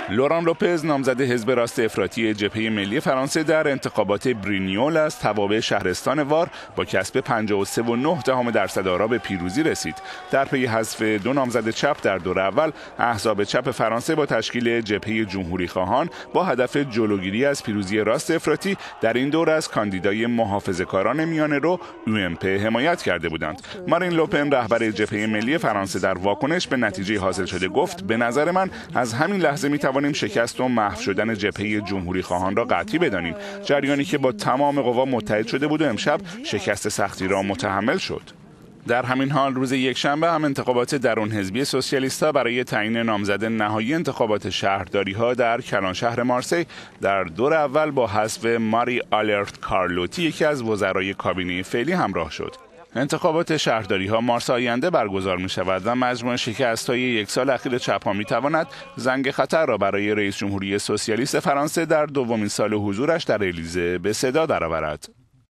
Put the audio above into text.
لوران لوپز نامزد حزب راست افراطی جبهه ملی فرانسه در انتخابات برینیول از توابع شهرستان وار با کسب 53.9% آرا به پیروزی رسید. در پی حذف دو نامزد چپ در دور اول، احزاب چپ فرانسه با تشکیل جبهه جمهوری خواهان با هدف جلوگیری از پیروزی راست افراطی در این دور از کاندیدای محافظه‌کاران میانه‌رو UMP حمایت کرده بودند. مارین لوپن رهبر جبهه ملی فرانسه در واکنش به نتیجه حاصل شده گفت: به نظر من از همین لحظه می‌توانیم شکست و محو شدن جبهه جمهوری خواهان را قطعی بدانیم. جریانی که با تمام قوا متحد شده بود و امشب شکست سختی را متحمل شد. در همین حال روز یکشنبه هم انتخابات درون حزبی سوسیالیست‌ها برای تعیین نامزد نهایی انتخابات شهرداری‌ها در کلان شهر مارسی در دور اول با حذف ماری آلرت کارلوتی، یکی از وزرای کابینه فعلی، همراه شد. انتخابات شهرداری‌ها مارس آینده برگزار می‌شود و مجموع شکست‌های یک سال اخیر چپ‌ها می‌تواند زنگ خطر را برای رئیس جمهوری سوسیالیست فرانسه در دومین سال حضورش در الیزه به صدا درآورد.